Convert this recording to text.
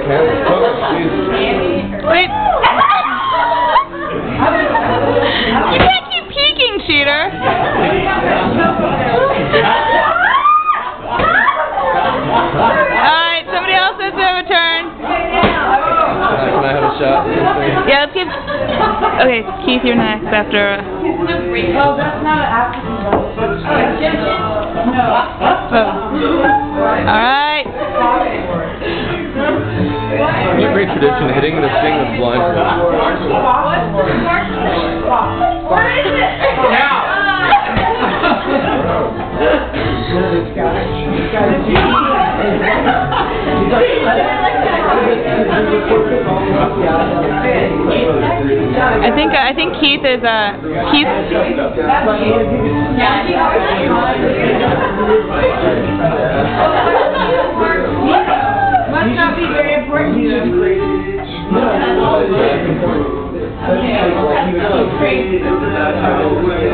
camera. Oh, Wait. You can't keep peeking, cheater. Alright, somebody else has to have a turn. Can I have a shot? Yeah, let's give... Okay, Keith, you're next after... Well, that's not an African. No. Alright. It's a great tradition, hitting the thing with blindfold. What is it? I think Keith is Keith. Must not be very important to you. Crazy.